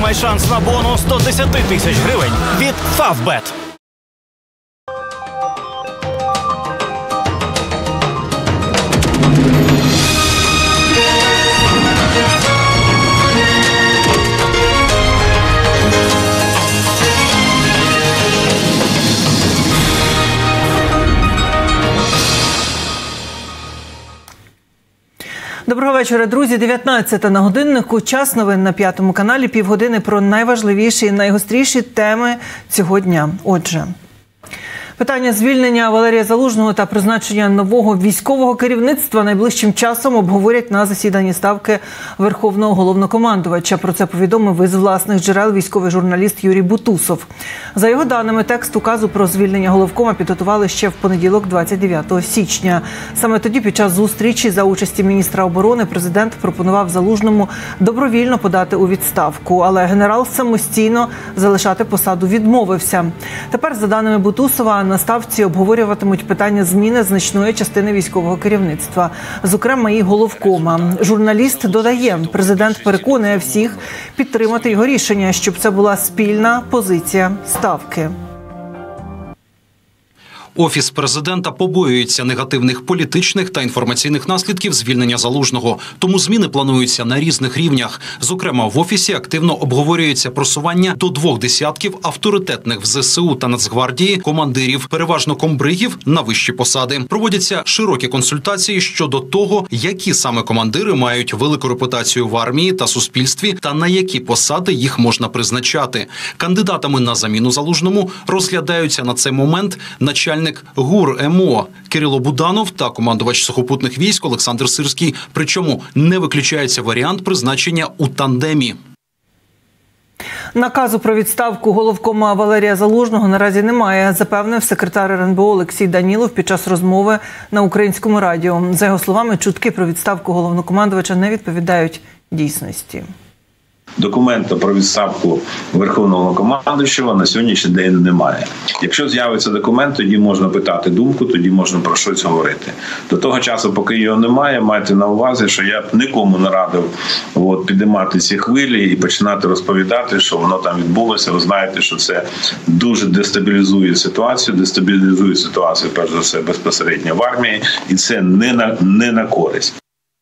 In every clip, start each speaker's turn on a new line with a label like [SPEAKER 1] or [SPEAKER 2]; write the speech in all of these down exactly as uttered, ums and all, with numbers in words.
[SPEAKER 1] Отримай шанс на бонус до десяти тисяч гривень від Фавбет.
[SPEAKER 2] Доброго вечора, друзі. дев'ятнадцята на годиннику. Час новин на П'ятому каналі. Півгодини про найважливіші і найгостріші теми цього дня. Отже, питання звільнення Валерія Залужного та призначення нового військового керівництва найближчим часом обговорять на засіданні Ставки Верховного Головнокомандувача. Про це повідомив із власних джерел військовий журналіст Юрій Бутусов. За його даними, текст указу про звільнення головкома підготували ще в понеділок, двадцять дев'ятого січня. Саме тоді, під час зустрічі за участі міністра оборони, президент пропонував Залужному добровільно подати у відставку. Але генерал самостійно залишати посаду відмовився. Тепер, за даними Бутусова, на Ставці обговорюватимуть питання зміни значної частини військового керівництва, зокрема і головкома. Журналіст додає, президент переконує всіх підтримати його рішення, щоб це була спільна позиція Ставки.
[SPEAKER 3] Офіс президента побоюється негативних політичних та інформаційних наслідків звільнення Залужного. Тому зміни плануються на різних рівнях. Зокрема, в Офісі активно обговорюється просування до двох десятків авторитетних в зе се у та Нацгвардії командирів, переважно комбригів, на вищі посади. Проводяться широкі консультації щодо того, які саме командири мають велику репутацію в армії та суспільстві та на які посади їх можна призначати. Кандидатами на заміну Залужному розглядаються на цей момент начальник ГУР ем о Кирило Буданов та командувач сухопутних військ Олександр Сирський. Причому не виключається варіант призначення у тандемі.
[SPEAKER 2] Наказу про відставку головкома Валерія Залужного наразі немає, запевнив секретар ер ен бе о Олексій Данілов під час розмови на Українському радіо. За його словами, чутки про відставку головнокомандувача не відповідають дійсності.
[SPEAKER 4] Документа про відставку Верховного командуючого на сьогоднішній день немає. Якщо з'явиться документ, тоді можна питати думку, тоді можна про щось говорити. До того часу, поки його немає, майте на увазі, що я б нікому не радив от, підіймати ці хвилі і починати розповідати, що воно там відбулося. Ви знаєте, що це дуже дестабілізує ситуацію, дестабілізує ситуацію, перш за все, безпосередньо в армії, і це не на, не на користь.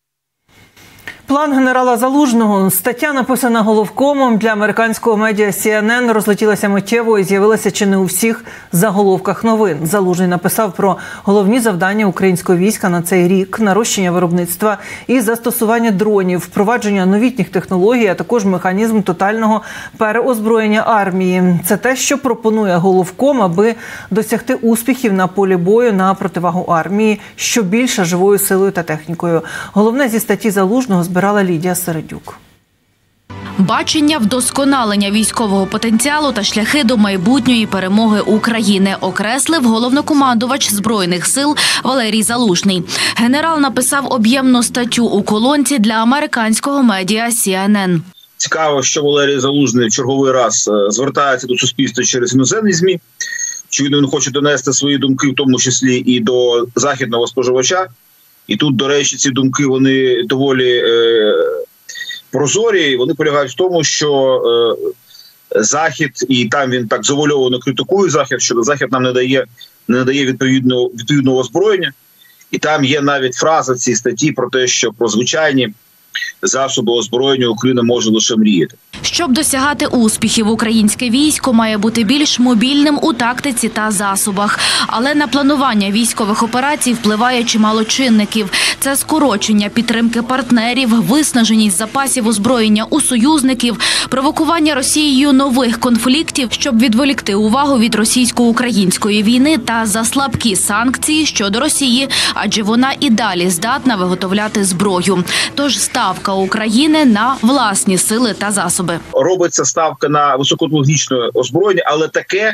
[SPEAKER 2] План генерала Залужного. Стаття, написана головкомом для американського медіа сі ен ен, розлетілася миттєво і з'явилася чи не у всіх заголовках новин. Залужний написав про головні завдання українського війська на цей рік, нарощення виробництва і застосування дронів, впровадження новітніх технологій, а також механізм тотального переозброєння армії. Це те, що пропонує головком, аби досягти успіхів на полі бою на противагу армії, що більше живою силою та технікою. Головне зі статті Залужного збирала Лідія Середюк.
[SPEAKER 5] Бачення вдосконалення військового потенціалу та шляхи до майбутньої перемоги України окреслив головнокомандувач Збройних сил Валерій Залужний. Генерал написав об'ємну статтю у колонці для американського медіа сі ен ен.
[SPEAKER 6] Цікаво, що Валерій Залужний в черговий раз звертається до суспільства через іноземні ЗМІ. Очевидно, він хоче донести свої думки, в тому числі і до західного споживача. І тут, до речі, ці думки, вони доволі е, прозорі. Вони полягають в тому, що е, Захід, і там він так завуальовано критикує Захід, що Захід нам не дає, не надає відповідного, відповідного озброєння. І там є навіть фраза в цій статті про те, що про звичайні засоби озброєння Україна може лише мріяти.
[SPEAKER 5] Щоб досягати успіхів, українське військо має бути більш мобільним у тактиці та засобах. Але на планування військових операцій впливає чимало чинників. Це скорочення підтримки партнерів, виснаженість запасів озброєння у союзників, провокування Росією нових конфліктів, щоб відволікти увагу від російсько-української війни та заслабкі санкції щодо Росії, адже вона і далі здатна виготовляти зброю. Тож ставка України на власні сили та засоби.
[SPEAKER 6] Робиться ставка на високотехнологічне озброєння, але таке,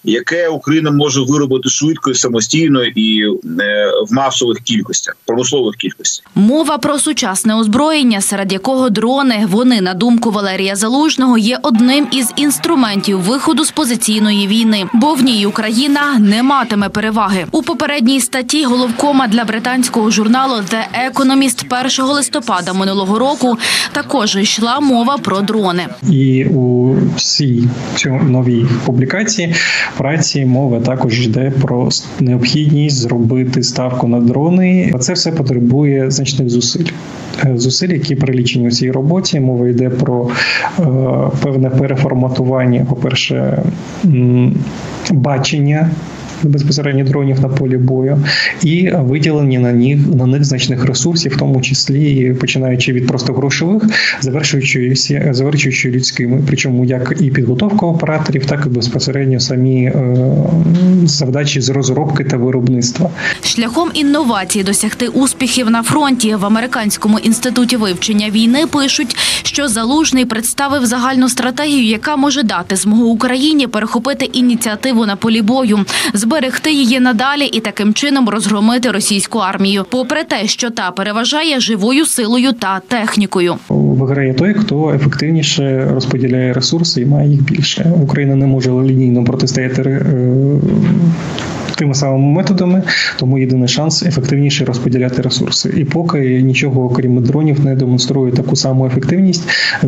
[SPEAKER 6] яке Україна може виробити швидко і самостійно і в масових кількостях, промислових кількостях.
[SPEAKER 5] Мова про сучасне озброєння, серед якого дрони, вони, на думку Валерія Залужного, є одним із інструментів виходу з позиційної війни, бо в ній Україна не матиме переваги. У попередній статті головкома для британського журналу The Economist першого листопада минулого року також йшла мова про дрони.
[SPEAKER 7] І у цій новій публікації праці мова також йде про необхідність зробити ставку на дрони. Це все потребує значних зусиль. Зусиль, які прилічені у цій роботі. Мова йде про е, певне переформатування, по-перше, м, бачення безпосередньо дронів на полі бою і виділення на них, на них значних ресурсів, в тому числі починаючи від просто грошових, завершуючи, завершуючи людськими. Причому як і підготовка операторів, так і безпосередньо самі е, завдачі з розробки та виробництва.
[SPEAKER 5] Шляхом інновацій досягти успіхів на фронті в Американському інституті вивчення війни пишуть, що Залужний представив загальну стратегію, яка може дати змогу Україні перехопити ініціативу на полі бою, зберегти її надалі і таким чином розгромити російську армію, попри те, що та переважає живою силою та технікою.
[SPEAKER 7] Виграє той, хто ефективніше розподіляє ресурси і має їх більше. Україна не може лінійно протистояти е, тими самими методами, тому єдиний шанс ефективніше розподіляти ресурси. І поки нічого, окрім дронів, не демонструє таку саму ефективність е,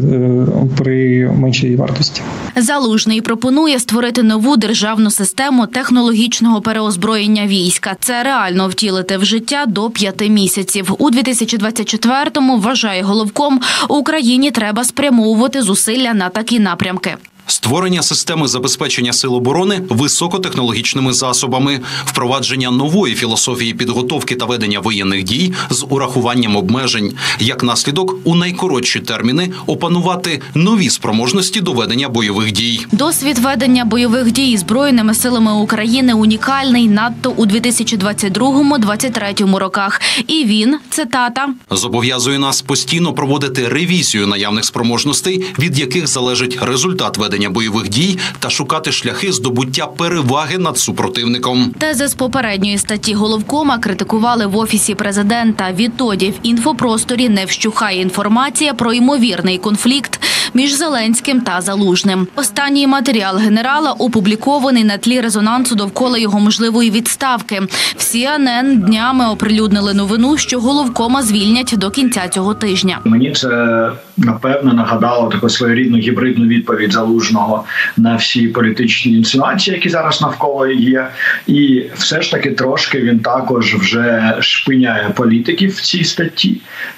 [SPEAKER 7] при меншій вартості.
[SPEAKER 5] Залужний пропонує створити нову державну систему технологічного переозброєння війська. Це реально втілити в життя до п'яти місяців. У дві тисячі двадцять четвертому, вважає головком, Україні треба спрямовувати зусилля на такі напрямки.
[SPEAKER 3] Створення системи забезпечення сил оборони високотехнологічними засобами, впровадження нової філософії підготовки та ведення воєнних дій з урахуванням обмежень, як наслідок у найкоротші терміни опанувати нові спроможності до ведення бойових дій.
[SPEAKER 5] Досвід ведення бойових дій Збройними силами України унікальний надто у дві тисячі двадцять другому - двадцять третьому роках. І він, цитата,
[SPEAKER 3] зобов'язує нас постійно проводити ревізію наявних спроможностей, від яких залежить результат ведення бойових дій та шукати шляхи здобуття переваги над супротивником.
[SPEAKER 5] Тези з попередньої статті головкома критикували в Офісі президента. Відтоді в інфопросторі не вщухає інформація про ймовірний конфлікт між Зеленським та Залужним. Останній матеріал генерала опублікований на тлі резонансу довкола його можливої відставки. В Сі Ен Ен днями оприлюднили новину, що головкома звільнять до кінця цього тижня.
[SPEAKER 8] Мені це, напевно, нагадало таку своєрідну гібридну відповідь Залужного на всі політичні інсинуації, які зараз навколо є. І все ж таки трошки він також вже шпиняє політиків в цій статті.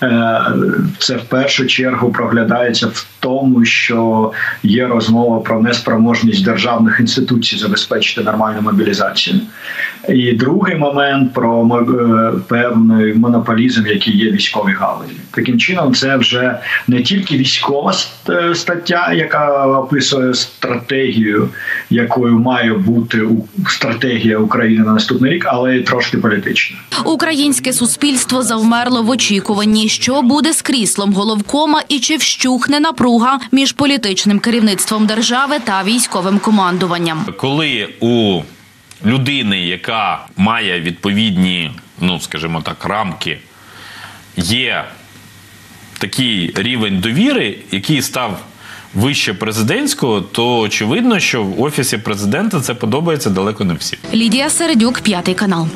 [SPEAKER 8] Це в першу чергу проглядається в тому, що є розмова про неспроможність державних інституцій забезпечити нормальну мобілізацію. І другий момент про певний монополізм, який є в військовій галузі. Таким чином, це вже не тільки військова стаття, яка описує стратегію, якою має бути стратегія України на наступний рік, але й трошки політична.
[SPEAKER 5] Українське суспільство завмерло в очікуванні, що буде з кріслом головкома і чи вщухне напруга між політичним керівництвом держави та військовим командуванням.
[SPEAKER 9] Коли у людини, яка має відповідні, ну, скажімо так, рамки, є такий рівень довіри, який став вище президентського, то очевидно, що в Офісі президента це подобається далеко не всім.
[SPEAKER 5] Лідія Середюк, П'ятий канал.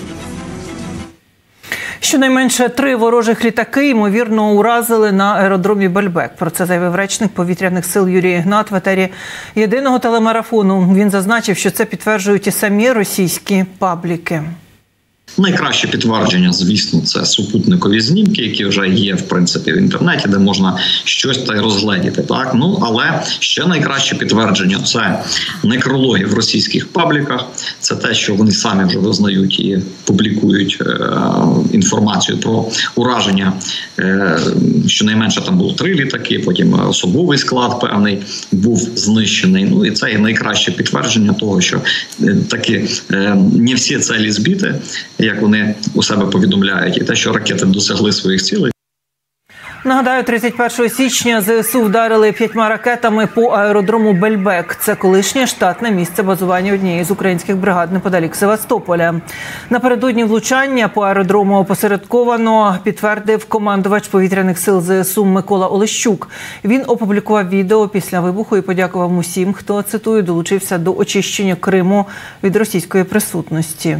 [SPEAKER 2] Щонайменше три ворожих літаки, ймовірно, уразили на аеродромі Бельбек. Про це заявив речник повітряних сил Юрій Ігнат в етері єдиного телемарафону. Він зазначив, що це підтверджують і самі російські пабліки.
[SPEAKER 10] Найкраще підтвердження, звісно, це супутникові знімки, які вже є, в принципі, в інтернеті, де можна щось та й розгледіти. Так? Ну, але ще найкраще підтвердження – це некрологи в російських пабліках. Це те, що вони самі вже визнають і публікують е- інформацію про ураження. Е- щонайменше там було три літаки, потім особовий склад певний був знищений. Ну, і це і найкраще підтвердження того, що е- таки е- не всі цілі збиті, як вони у себе повідомляють, і те, що ракети досягли своїх цілей.
[SPEAKER 2] Нагадаю, тридцять першого січня ЗСУ вдарили п'ятьма ракетами по аеродрому Бельбек. Це колишнє штатне місце базування однієї з українських бригад неподалік Севастополя. Напередодні влучання по аеродрому опосередковано підтвердив командувач повітряних сил ЗСУ Микола Олещук. Він опублікував відео після вибуху і подякував усім, хто, цитую, долучився до очищення Криму від російської присутності.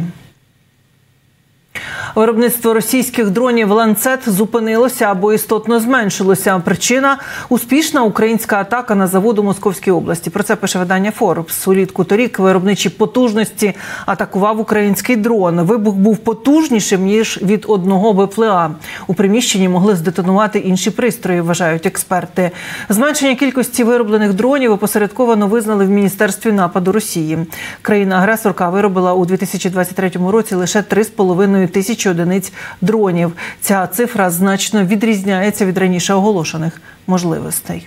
[SPEAKER 2] Виробництво російських дронів «Ланцет» зупинилося або істотно зменшилося. Причина – успішна українська атака на завод у Московській області. Про це пише видання «Форбс». Улітку торік виробничі потужності атакував український дрон. Вибух був потужнішим, ніж від одного БПЛА. У приміщенні могли здетонувати інші пристрої, вважають експерти. Зменшення кількості вироблених дронів опосередковано визнали в Міністерстві нападу Росії. Країна-агресорка виробила у дві тисячі двадцять третьому році лише три з половиною тисячі одиниць дронів. Ця цифра значно відрізняється від раніше оголошених можливостей.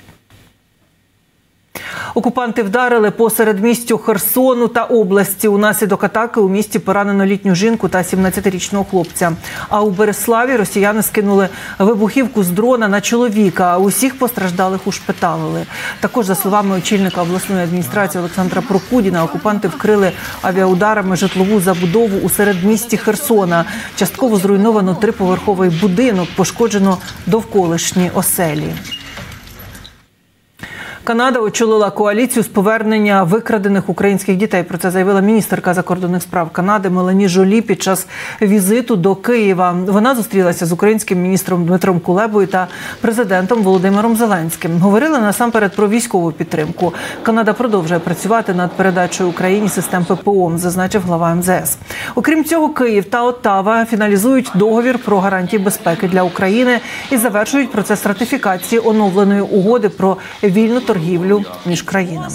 [SPEAKER 2] Окупанти вдарили по середмістю Херсону та області. Унаслідок атаки у місті поранено літню жінку та сімнадцятирічного хлопця. А у Береславі росіяни скинули вибухівку з дрона на чоловіка, а усіх постраждалих ушпиталили. Також, за словами очільника обласної адміністрації Олександра Прокудіна, окупанти вкрили авіаударами житлову забудову у середмісті Херсона. Частково зруйновано триповерховий будинок, пошкоджено довколишні оселі. Канада очолила коаліцію з повернення викрадених українських дітей. Про це заявила міністерка закордонних справ Канади Мелані Жолі під час візиту до Києва. Вона зустрілася з українським міністром Дмитром Кулебою та президентом Володимиром Зеленським. Говорили насамперед про військову підтримку. Канада продовжує працювати над передачею Україні систем ППО, зазначив глава ем зе ес. Окрім цього, Київ та Оттава фіналізують договір про гарантії безпеки для України і завершують процес ратифікації оновленої угоди про вільну торгівлю між країнами.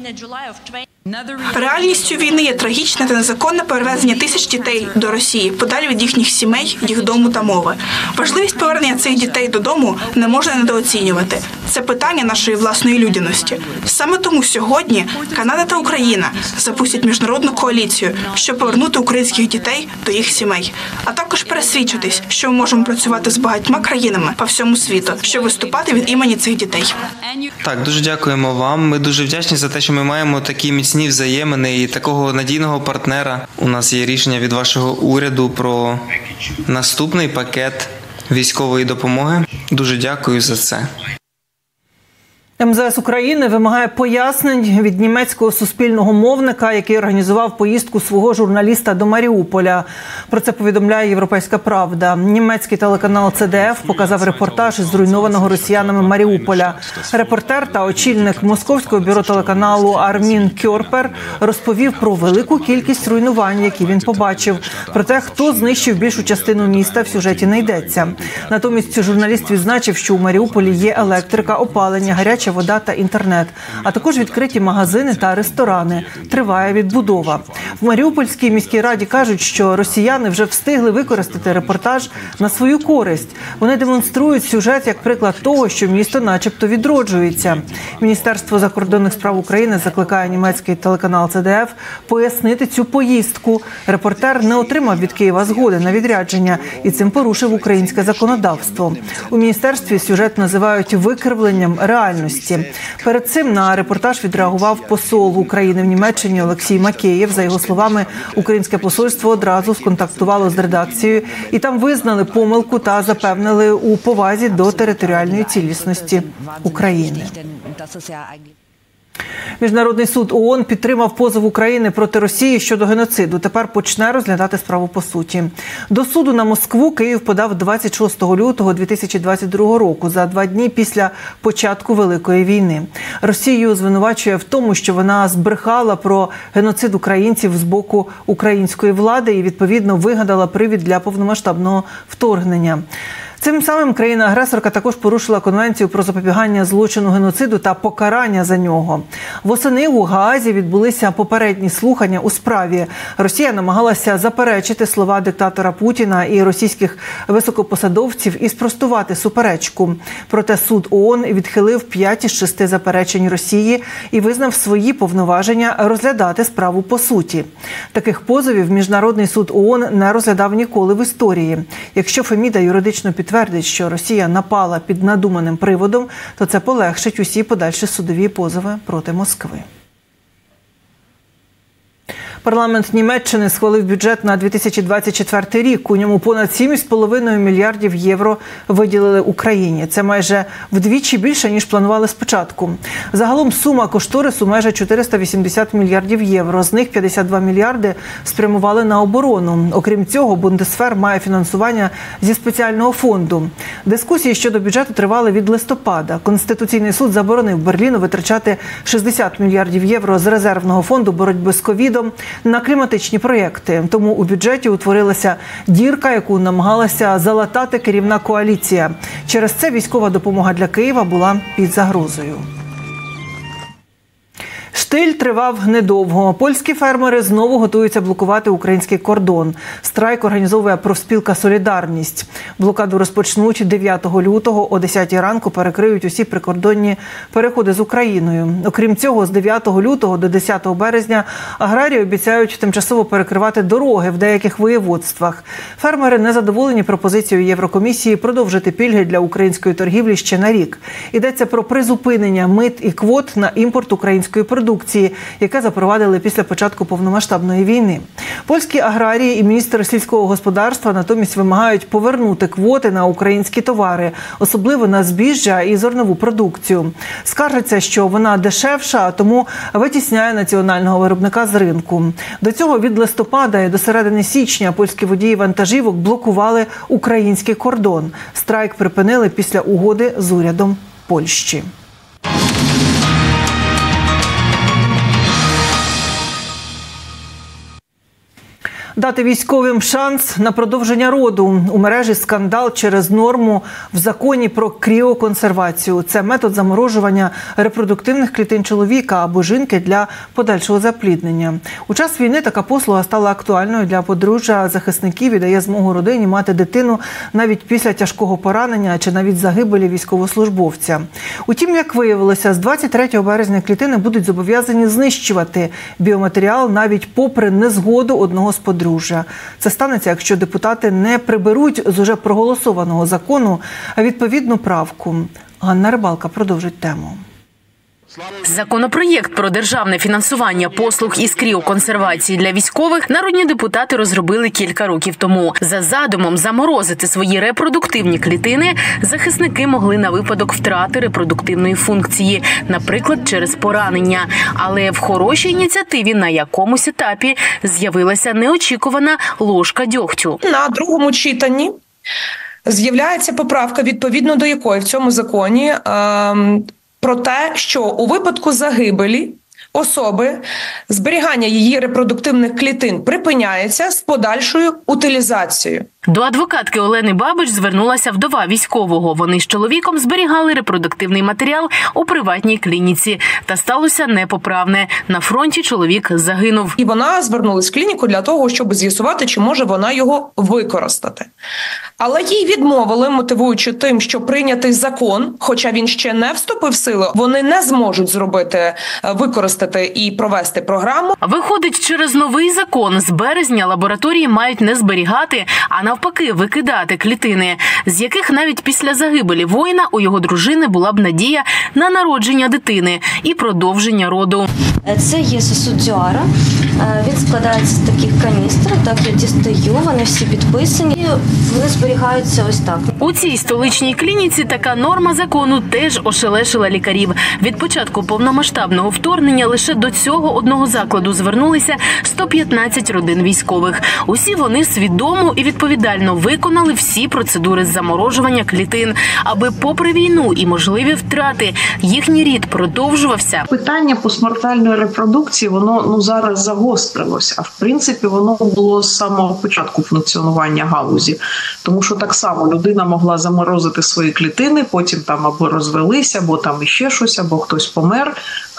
[SPEAKER 11] Реальністю війни є трагічне та незаконне перевезення тисяч дітей до Росії, подалі від їхніх сімей, їх дому та мови. Важливість повернення цих дітей додому не можна недооцінювати. Це питання нашої власної людяності. Саме тому сьогодні Канада та Україна запустять міжнародну коаліцію, щоб повернути українських дітей до їх сімей, а також пересвідчитись, що ми можемо працювати з багатьма країнами по всьому світу, щоб виступати від імені цих дітей.
[SPEAKER 12] Так, дуже дякуємо вам. Ми дуже вдячні за те, що ми маємо такі міцні взаємини і такого надійного партнера. У нас є рішення від вашого уряду про наступний пакет військової допомоги. Дуже дякую за це.
[SPEAKER 2] ем зе ес України вимагає пояснень від німецького суспільного мовника, який організував поїздку свого журналіста до Маріуполя. Про це повідомляє «Європейська правда». Німецький телеканал це де еф показав репортаж із зруйнованого росіянами Маріуполя. Репортер та очільник московського бюро телеканалу Армін Кьорпер розповів про велику кількість руйнувань, які він побачив. Про те, хто знищив більшу частину міста, в сюжеті не йдеться. Натомість журналіст відзначив, що у Маріуполі є електрика, опалення, гаряча вода та інтернет, а також відкриті магазини та ресторани. Триває відбудова. В Маріупольській міській раді кажуть, що росіяни вже встигли використати репортаж на свою користь. Вони демонструють сюжет як приклад того, що місто начебто відроджується. Міністерство закордонних справ України закликає німецький телеканал це де еф пояснити цю поїздку. Репортер не отримав від Києва згоди на відрядження і цим порушив українське законодавство. У міністерстві сюжет називають викривленням реальності. Перед цим на репортаж відреагував посол України в Німеччині Олексій Макеєв. За його словами, українське посольство одразу сконтактувало з редакцією і там визнали помилку та запевнили у повазі до територіальної цілісності України. Міжнародний суд ООН підтримав позов України проти Росії щодо геноциду. Тепер почне розглядати справу по суті. До суду на Москву Київ подав двадцять шостого лютого дві тисячі двадцять другого року, за два дні після початку Великої війни. Росію звинувачує в тому, що вона збрехала про геноцид українців з боку української влади і, відповідно, вигадала привід для повномасштабного вторгнення. Цим самим країна-агресорка також порушила Конвенцію про запобігання злочину геноциду та покарання за нього. Восени у Гаазі відбулися попередні слухання у справі. Росія намагалася заперечити слова диктатора Путіна і російських високопосадовців і спростувати суперечку. Проте суд ООН відхилив п'ять із шести заперечень Росії і визнав свої повноваження розглядати справу по суті. Таких позовів Міжнародний суд ООН не розглядав ніколи в історії. Якщо Феміда юридично підтверджує підтвердить, що Росія напала під надуманим приводом, то це полегшить усі подальші судові позови проти Москви. Парламент Німеччини схвалив бюджет на дві тисячі двадцять четвертий рік. У ньому понад сім з половиною мільярдів євро виділили Україні. Це майже вдвічі більше, ніж планували спочатку. Загалом сума кошторису майже чотириста вісімдесят мільярдів євро. З них п'ятдесят два мільярди спрямували на оборону. Окрім цього, Бундесвер має фінансування зі спеціального фонду. Дискусії щодо бюджету тривали від листопада. Конституційний суд заборонив Берліну витрачати шістдесят мільярдів євро з резервного фонду боротьби з ковідом на кліматичні проєкти. Тому у бюджеті утворилася дірка, яку намагалася залатати керівна коаліція. Через це військова допомога для Києва була під загрозою. Штиль тривав недовго. Польські фермери знову готуються блокувати український кордон. Страйк організовує профспілка «Солідарність». Блокаду розпочнуть дев'ятого лютого о десятій ранку, перекриють усі прикордонні переходи з Україною. Окрім цього, з дев'ятого лютого до десятого березня аграрії обіцяють тимчасово перекривати дороги в деяких воєводствах. Фермери незадоволені пропозицією Єврокомісії продовжити пільги для української торгівлі ще на рік. Йдеться про призупинення мит і квот на імпорт української продукції. продукції, яке запровадили після початку повномасштабної війни. Польські аграрії і міністр сільського господарства натомість вимагають повернути квоти на українські товари, особливо на збіжжя і зернову продукцію. Скаржаться, що вона дешевша, а тому витісняє національного виробника з ринку. До цього від листопада і до середини січня польські водії вантажівок блокували український кордон. Страйк припинили після угоди з урядом Польщі. Дати військовим шанс на продовження роду. У мережі скандал через норму в законі про кріоконсервацію. Це метод заморожування репродуктивних клітин чоловіка або жінки для подальшого запліднення. У час війни така послуга стала актуальною для подружжя захисників і дає змогу родині мати дитину навіть після тяжкого поранення чи навіть загибелі військовослужбовця. Утім, як виявилося, з двадцять третього березня клітини будуть зобов'язані знищувати біоматеріал навіть попри незгоду одного з подружжя. Це станеться, якщо депутати не приберуть з уже проголосованого закону відповідну правку. Ганна Рибалка продовжить тему.
[SPEAKER 13] Законопроєкт про державне фінансування послуг із кріоконсервації для військових народні депутати розробили кілька років тому. За задумом заморозити свої репродуктивні клітини захисники могли на випадок втрати репродуктивної функції, наприклад, через поранення. Але в хорошій ініціативі на якомусь етапі з'явилася неочікувана ложка дьогтю.
[SPEAKER 14] На другому читанні з'являється поправка, відповідно до якої в цьому законі ем, про те, що у випадку загибелі особи зберігання її репродуктивних клітин припиняється з подальшою утилізацією.
[SPEAKER 13] До адвокатки Олени Бабич звернулася вдова військового. Вони з чоловіком зберігали репродуктивний матеріал у приватній клініці. Та сталося непоправне. На фронті чоловік загинув.
[SPEAKER 14] І вона звернулась в клініку для того, щоб з'ясувати, чи може вона його використати. Але їй відмовили, мотивуючи тим, що прийнятий закон, хоча він ще не вступив в силу, вони не зможуть зробити, використати і провести програму.
[SPEAKER 13] Виходить, через новий закон з березня лабораторії мають не зберігати, а навпаки викидати клітини, з яких навіть після загибелі воїна у його дружини була б надія на народження дитини і продовження роду.
[SPEAKER 15] Це є сосуд Дюара. Він складається з таких каністр. Так, я дістаю, вони всі підписані. Вони зберігаються ось так.
[SPEAKER 13] У цій столичній клініці така норма закону теж ошелешила лікарів. Від початку повномасштабного вторгнення лише до цього одного закладу звернулися сто п'ятнадцять родин військових. Усі вони свідомо і відповідально виконали всі процедури заморожування клітин, аби попри війну і можливі втрати їхній рід продовжувався.
[SPEAKER 16] Питання постмортальної репродукції, воно ну зараз загострилося. А в принципі, воно було з самого початку функціонування галузі. Тому що так само людина могла заморозити свої клітини, потім там або розвелися, або там іще щось, або хтось помер. В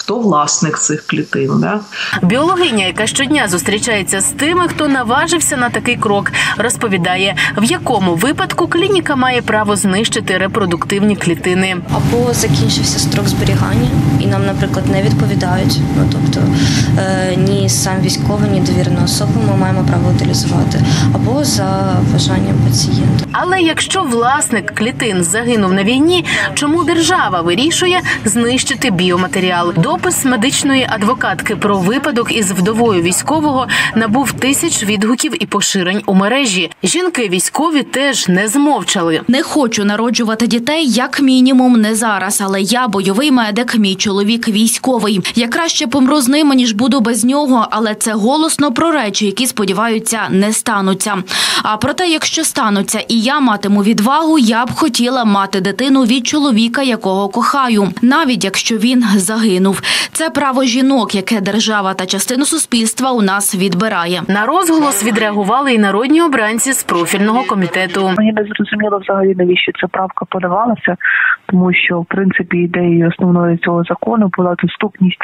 [SPEAKER 16] хто власник цих клітин. Да?
[SPEAKER 13] Біологиня, яка щодня зустрічається з тими, хто наважився на такий крок, розповідає, в якому випадку клініка має право знищити репродуктивні клітини.
[SPEAKER 15] Або закінчився строк зберігання, і нам, наприклад, не відповідають. Ну, тобто е, ні сам військовий, ні довірена особа ми маємо право утилізувати. Або за бажанням пацієнта.
[SPEAKER 13] Але якщо власник клітин загинув на війні, чому держава вирішує знищити біоматеріал? Допис медичної адвокатки про випадок із вдовою військового набув тисяч відгуків і поширень у мережі. Жінки військові теж не змовчали.
[SPEAKER 5] Не хочу народжувати дітей, як мінімум, не зараз, але я бойовий медик, мій чоловік військовий. Я краще помру з ним, ніж буду без нього, але це голосно про речі, які, сподіваються, не стануться. А проте, якщо стануться і я матиму відвагу, я б хотіла мати дитину від чоловіка, якого кохаю, навіть якщо він загинув. Це право жінок, яке держава та частину суспільства у нас відбирає.
[SPEAKER 13] На розголос відреагували і народні обранці з профільного комітету.
[SPEAKER 17] Мені не зрозуміло взагалі, навіщо ця правка подавалася, тому що, в принципі, ідеєю основною цього закону була доступність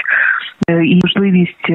[SPEAKER 17] і можливість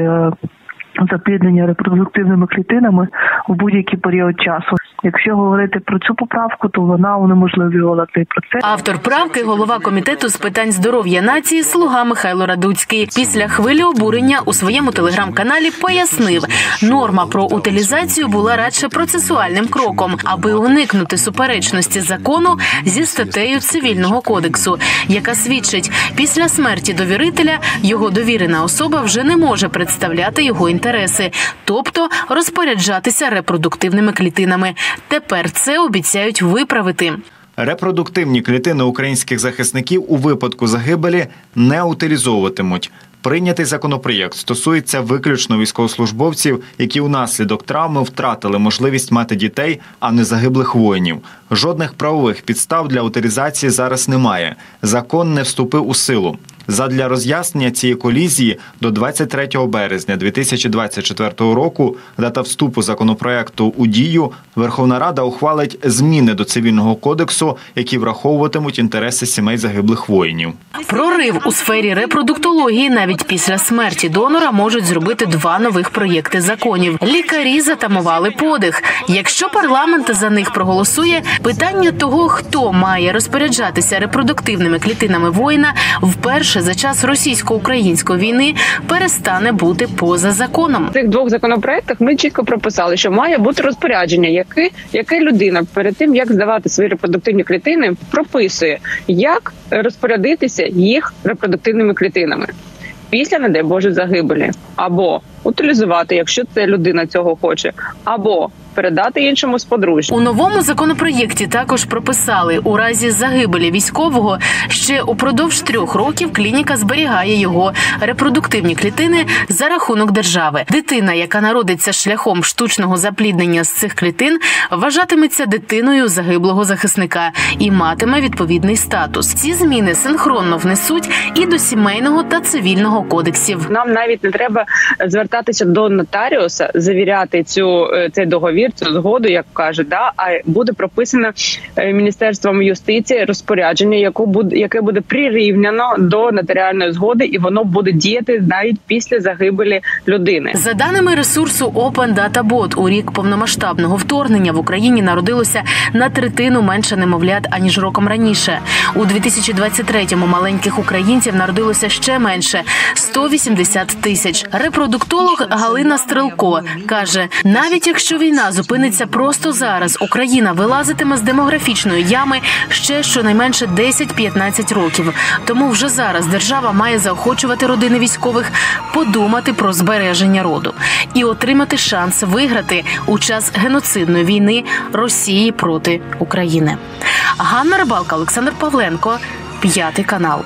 [SPEAKER 17] запліднення репродуктивними клітинами у будь-який період часу. Якщо говорити про цю поправку, то вона унеможливлювала цей процес.
[SPEAKER 13] Автор правки – голова комітету з питань здоров'я нації «Слуга» Михайло Радуцький. Після хвилі обурення у своєму телеграм-каналі пояснив, норма про утилізацію була радше процесуальним кроком, аби уникнути суперечності закону зі статтею Цивільного кодексу, яка свідчить, після смерті довірителя його довірена особа вже не може представляти його інтереси, тобто розпоряджатися репродуктивними клітинами. Тепер це обіцяють виправити.
[SPEAKER 18] Репродуктивні клітини українських захисників у випадку загибелі не утилізовуватимуть. Прийнятий законопроєкт стосується виключно військовослужбовців, які унаслідок травми втратили можливість мати дітей, а не загиблих воїнів. Жодних правових підстав для утилізації зараз немає. Закон не вступив у силу. Задля роз'яснення цієї колізії до двадцять третього березня дві тисячі двадцять четвертого року, дата вступу законопроекту у дію, Верховна Рада ухвалить зміни до Цивільного кодексу, які враховуватимуть інтереси сімей загиблих воїнів.
[SPEAKER 13] Прорив у сфері репродуктології навіть після смерті донора можуть зробити два нових проєкти законів. Лікарі затамували подих. Якщо парламент за них проголосує, питання того, хто має розпоряджатися репродуктивними клітинами воїна, вперше за час російсько-української війни перестане бути поза законом.
[SPEAKER 19] В цих двох законопроектах ми чітко прописали, що має бути розпорядження, яке, яке людина перед тим, як здавати свої репродуктивні клітини, прописує, як розпорядитися їх репродуктивними клітинами після, не дай Боже, загибелі. Або утилізувати, якщо ця людина цього хоче, або передати іншому сподружжю.
[SPEAKER 13] У новому законопроєкті також прописали, у разі загибелі військового ще упродовж трьох років клініка зберігає його репродуктивні клітини за рахунок держави. Дитина, яка народиться шляхом штучного запліднення з цих клітин, вважатиметься дитиною загиблого захисника і матиме відповідний статус. Ці зміни синхронно внесуть і до Сімейного та Цивільного кодексів.
[SPEAKER 19] Нам навіть не треба звертатися до нотаріуса, завіряти цю, цей договір, цю згоду, як кажуть, да, а буде прописано Міністерством юстиції розпорядження, яку буде, яке буде прирівняно до нотаріальної згоди, і воно буде діяти навіть після загибелі людини.
[SPEAKER 13] За даними ресурсу Open Data Bot, у рік повномасштабного вторгнення в Україні народилося на третину менше немовлят, аніж роком раніше. У дві тисячі двадцять третьому маленьких українців народилося ще менше – сто вісімдесят тисяч. Репродуктолог Галина Стрелко каже, навіть якщо війна зупиниться просто зараз, Україна вилазитиме з демографічної ями ще щонайменше десять-п'ятнадцять років. Тому вже зараз держава має заохочувати родини військових подумати про збереження роду і отримати шанс виграти у час геноцидної війни Росії проти України. Ганна Рибалка, Олександр Павленко, П'ятий канал.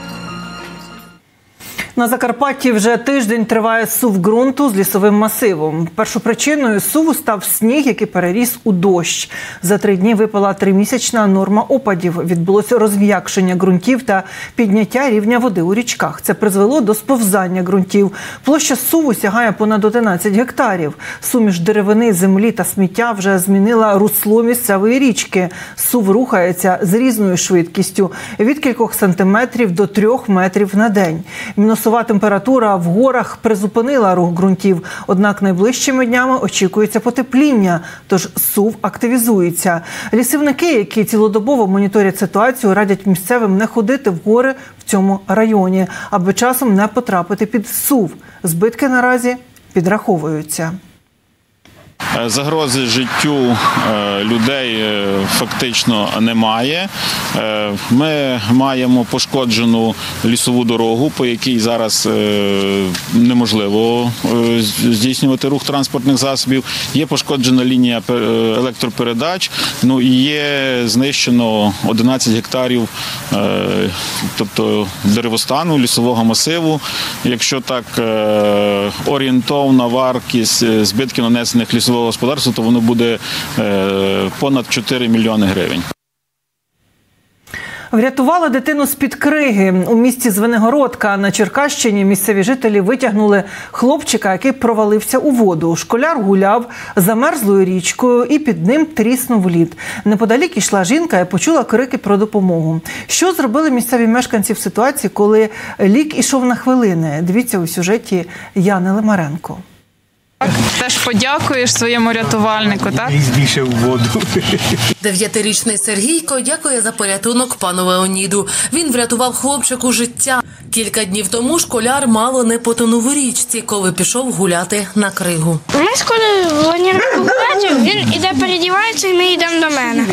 [SPEAKER 2] На Закарпатті вже тиждень триває сув ґрунту з лісовим масивом. Першопричиною суву став сніг, який переріс у дощ. За три дні випала тримісячна норма опадів. Відбулося розм'якшення ґрунтів та підняття рівня води у річках. Це призвело до сповзання ґрунтів. Площа суву сягає понад одинадцять гектарів. Суміш деревини, землі та сміття вже змінила русло місцевої річки. Сув рухається з різною швидкістю – від кількох сантиметрів до трьох метрів на день. Мінусова Мінусова температура в горах призупинила рух ґрунтів. Однак найближчими днями очікується потепління, тож СУВ активізується. Лісівники, які цілодобово моніторять ситуацію, радять місцевим не ходити в гори в цьому районі, аби часом не потрапити під СУВ. Збитки наразі підраховуються.
[SPEAKER 20] Загрози життю людей фактично немає. Ми маємо пошкоджену лісову дорогу, по якій зараз неможливо здійснювати рух транспортних засобів. Є пошкоджена лінія електропередач, ну і є знищено одинадцять гектарів, тобто деревостану, лісового масиву. Якщо так орієнтовна вартість збитків нанесених лісового господарства, то воно буде понад чотири мільйони гривень.
[SPEAKER 2] Врятували дитину з-під криги. У місті Звенигородка на Черкащині місцеві жителі витягнули хлопчика, який провалився у воду. Школяр гуляв замерзлою річкою і під ним тріснув лід. Неподалік йшла жінка і почула крики про допомогу. Що зробили місцеві мешканці в ситуації, коли лік ішов на хвилини? Дивіться у сюжеті Яни Лимаренко.
[SPEAKER 21] Теж подякуєш своєму рятувальнику, так?
[SPEAKER 22] Більше в воду.
[SPEAKER 23] Дев'ятирічний Сергійко дякує за порятунок пану Леоніду. Він врятував хлопчику життя. Кілька днів тому школяр мало не потонув у річці, коли пішов гуляти на кригу.
[SPEAKER 24] Ми з колею плануємо погуляти, він іде передівається і ми йдемо до мене.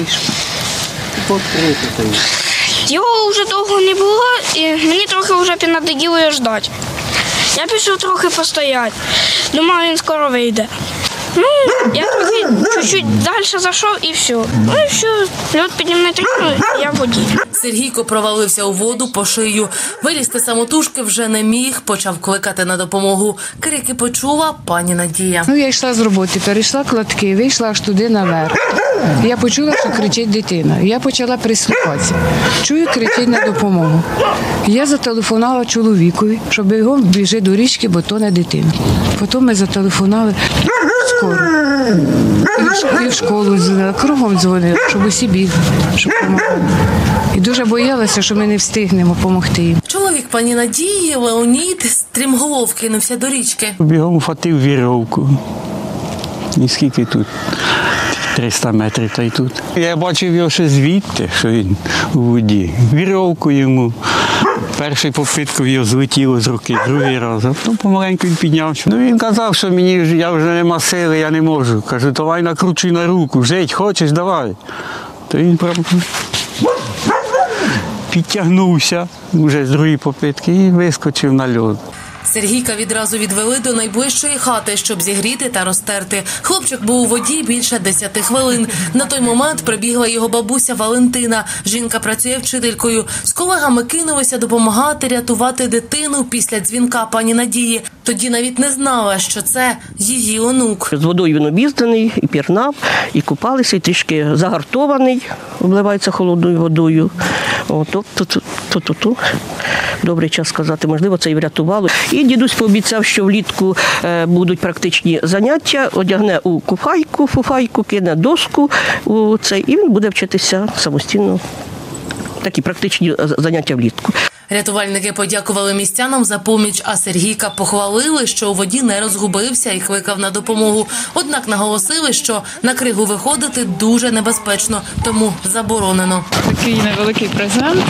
[SPEAKER 24] Його вже довго не було і мені трохи вже піднадоїло його ждати. Я пішов трохи постояти. Думав, він скоро вийде. Ну, я трохи чуть-чуть далі зайшов і все. Ну і все, лід піді мною тріснув, я в воді.
[SPEAKER 23] Сергійко провалився у воду по шию. Вилізти самотужки вже не міг, почав кликати на допомогу. Крики почула пані Надія.
[SPEAKER 25] Ну, я йшла з роботи, перейшла кладки, вийшла аж туди наверх. Я почула, що кричить дитина. Я почала прислухатися. Чую, кричить на допомогу. Я зателефонувала чоловікові, щоб його біжи до річки, бо то не дитина. Потім ми зателефонували скоро. І в школу дзвонила, кругом дзвонила, щоб усі бігли, щоб допомагали. І дуже боялася, що ми не встигнемо допомогти їм.
[SPEAKER 23] Чоловік пані Надії, Леонід, стрімголов кинувся до річки.
[SPEAKER 22] Бігом хватив вірьовку. І скільки тут? триста метрів та й тут. Я бачив його ще звідти, що він у воді. Вірьовку йому. Перший попитку його злетіло з руки, другий раз. А потім помаленьку він піднявся. Ну, він казав, що мені я вже нема сили, я не можу. Кажу, давай накручуй на руку, жить хочеш, давай. То він прямо підтягнувся вже з другої попитки і вискочив на льод.
[SPEAKER 23] Сергійка відразу відвели до найближчої хати, щоб зігріти та розтерти. Хлопчик був у воді більше десяти хвилин. На той момент прибігла його бабуся Валентина. Жінка працює вчителькою. З колегами кинулися допомагати рятувати дитину після дзвінка пані Надії. Тоді навіть не знала, що це її онук.
[SPEAKER 26] З водою він обізданий, і пірнав, і купалися, і трішки загартований, обливається холодною водою. Ту-ту-ту. Добрий час сказати, можливо, це і врятувало. І дідусь пообіцяв, що влітку будуть практичні заняття, одягне у куфайку, фуфайку, кине доску у цей, і він буде вчитися самостійно. Такі практичні заняття влітку.
[SPEAKER 23] Рятувальники подякували містянам за поміч, а Сергійка похвалили, що у воді не розгубився і кликав на допомогу. Однак наголосили, що на кригу виходити дуже небезпечно, тому заборонено.
[SPEAKER 21] Такий невеликий презент.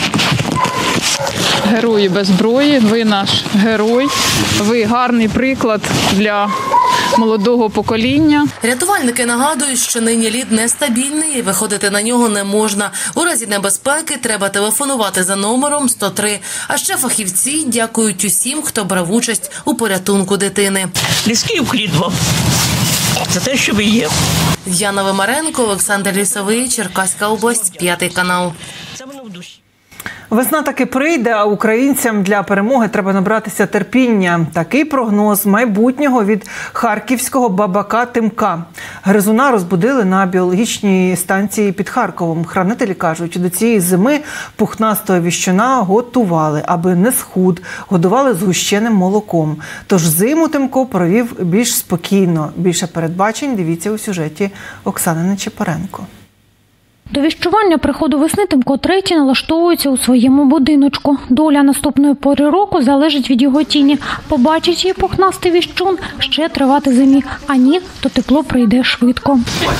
[SPEAKER 21] Герої без зброї, ви наш герой, ви гарний приклад для молодого покоління.
[SPEAKER 23] Рятувальники нагадують, що нині лід нестабільний і виходити на нього не можна. У разі небезпеки треба телефонувати за номером сто три. А ще фахівці дякують усім, хто брав участь у порятунку дитини.
[SPEAKER 22] Ліський уклін вам за те, що ви є.
[SPEAKER 23] Яна Лимаренко, Олександр Лісовий, Черкаська область, п'ятий канал.
[SPEAKER 22] Це воно в душі.
[SPEAKER 2] Весна таки прийде, а українцям для перемоги треба набратися терпіння. Такий прогноз майбутнього від харківського бабака Тимка. Гризуна розбудили на біологічній станції під Харковом. Хранителі кажуть, до цієї зими пухнастого віщуна готували, аби не схуд, годували згущеним молоком. Тож зиму Тимко провів більш спокійно. Більше передбачень дивіться у сюжеті Оксани Нечипоренко.
[SPEAKER 1] До віщування приходу весни Тимко третій налаштовується у своєму будиночку. Доля наступної пори року залежить від його тіні. Побачить її пухнастий віщун, ще тривати зимі. А ні, то тепло прийде швидко.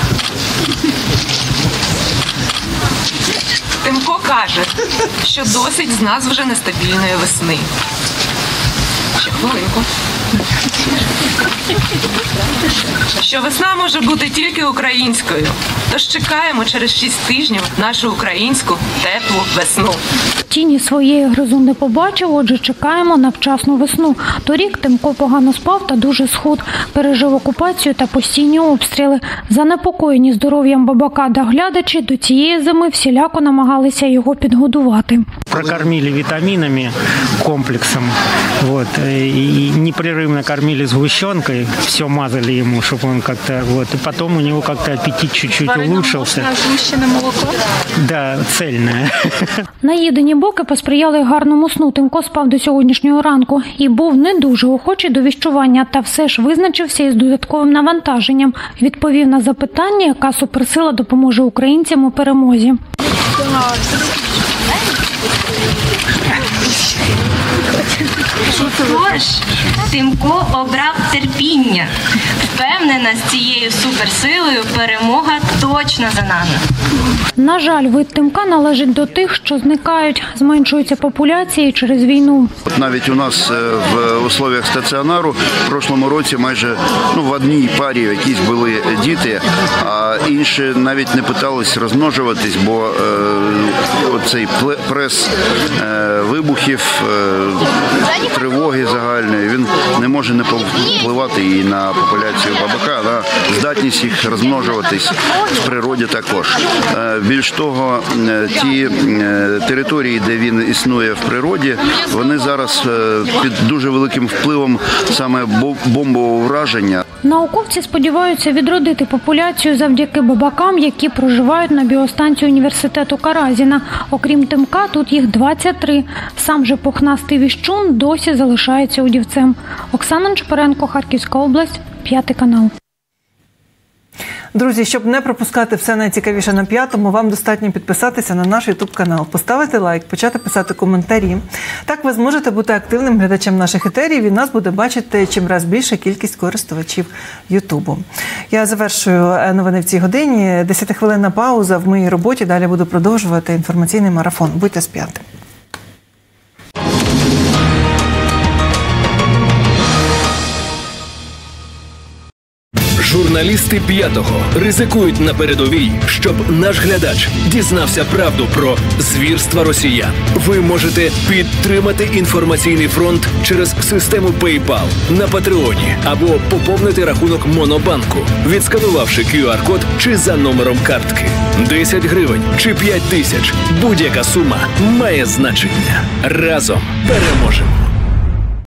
[SPEAKER 3] Тимко каже, що досить з нас вже нестабільної весни. Ще хвилинку. Що весна може бути тільки українською. Тож чекаємо через шість тижнів нашу українську теплу весну.
[SPEAKER 1] Тіні своєї гризун не побачив, отже чекаємо на вчасну весну. Торік Тимко погано спав та дуже схуд. Пережив окупацію та постійні обстріли. Занепокоєні здоров'ям бабака та глядачі до цієї зими всіляко намагалися його підгодувати.
[SPEAKER 4] Прокормили витаминами комплексом, вот, и непрерывно кормили сгущенкой, все мазали ему, чтобы он как-то, вот, и потом у него как-то аппетит чуть-чуть улучшился.
[SPEAKER 3] Сгущене молоко?
[SPEAKER 4] Да, цельное.
[SPEAKER 1] Наїдені боки посприяли гарному сну. Тимко спав до сьогоднішнього ранку і був не дуже охочий до віщування, та все ж визначився із додатковим навантаженням. Відповів на запитання, яка суперсила допоможе українцям у перемозі.
[SPEAKER 6] Тож, Тимко обрав терпіння. Впевнена, з цією суперсилою перемога точно за нами.
[SPEAKER 1] На жаль, вид Тимка належить до тих, що зникають, зменшуються популяції через війну.
[SPEAKER 7] От навіть у нас в условиях стаціонару в прошлому році майже ну, в одній парі якісь були діти, а інші навіть не питались розмножуватись, бо е, оцей прес е, вибухів, е, тривоги загальної, він не може не впливати і на популяцію бабака, на здатність їх розмножуватись в природі також. Більш того, ті території, де він існує в природі, вони зараз під дуже великим впливом саме бомбового враження.
[SPEAKER 1] Науковці сподіваються відродити популяцію завдяки бабакам, які проживають на біостанції університету Каразіна. Окрім Тимка, тут їх двадцять три. Сам же пухнастий віщун досі залишається удівцем. Оксана Чепаренко, Харківська область, П'ятий канал.
[SPEAKER 2] Друзі, щоб не пропускати все найцікавіше на П'ятому, вам достатньо підписатися на наш ютуб-канал, поставити лайк, почати писати коментарі. Так ви зможете бути активним глядачем наших етерів і нас буде бачити чимраз більша кількість користувачів Ютубу. Я завершую новини в цій годині. Десятихвилинна пауза в моїй роботі. Далі буду продовжувати інформаційний марафон. Будьте з П'ятим.
[SPEAKER 8] Журналісти П'ятого ризикують на передовій, щоб наш глядач дізнався правду про звірства росіян. Ви можете підтримати інформаційний фронт через систему PayPal на Патреоні або поповнити рахунок Монобанку, відсканувавши ку ар-код чи за номером картки. десять гривень чи п'ять тисяч – будь-яка сума має значення. Разом переможемо!